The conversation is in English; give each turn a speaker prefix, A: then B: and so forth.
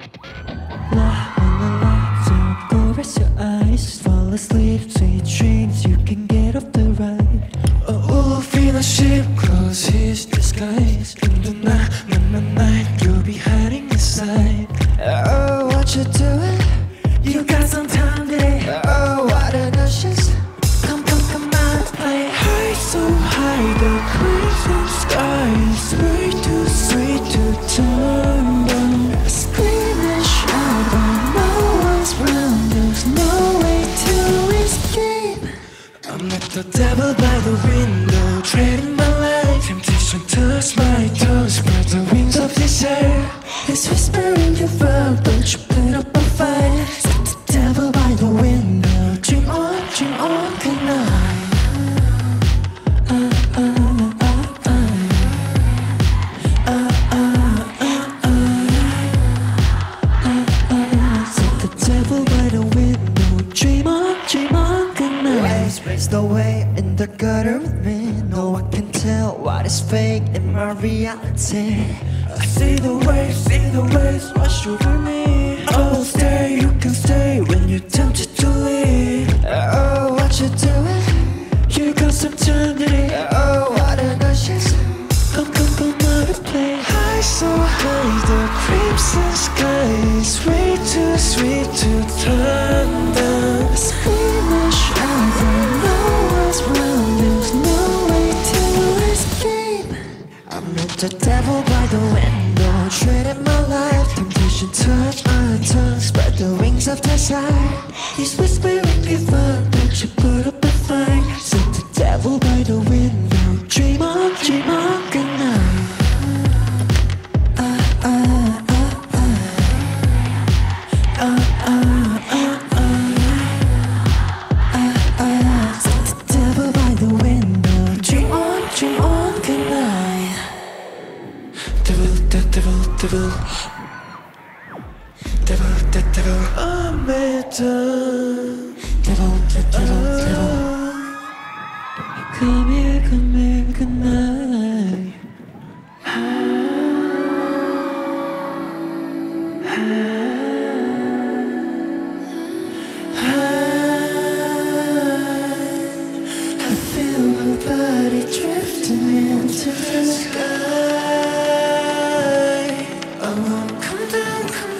A: La la la la, don't go rest your eyes. Fall asleep, sweet dreams, you can get off the ride. A wolf in a sheep close his disguise. In the night, you'll be hiding inside. Oh, what you doing? You got some time today. Oh, what an ashes. Come on, play high, so high. The crimson sky is way too sweet to turn down. Scream and shout, but no one's round. There's no way to escape. I'm like the devil by the window, treading my life. Temptation touch my toes, spread the wings of desire. It's whispering your vow, don't you put up a fight. Set the devil by the window, dream on, good night. Set the devil by the window, dream on, good night. Raise the way in the gutter with me. No one can tell what is fake in my reality. I see the waves wash over me. Oh, stay, you can stay when you're tempted to leave. Oh, what you doing? You got some time today. Oh, what an ashes. Come on, play high, so high. The crimson sky is way too sweet to turn down. Scream and shout, but no one's round. There's no way to escape. I met the devil by the window, traded my life. Temptation touch my tongue, spread the wings of desire. He's whispering, give up, don't you put up a fight. Set the devil by the window, dream on, good night. Set the devil by the window, dream on, good night. Devil, I'm done. Devil. Come here, good night. I feel my body drifting into the sky. Oh, come down,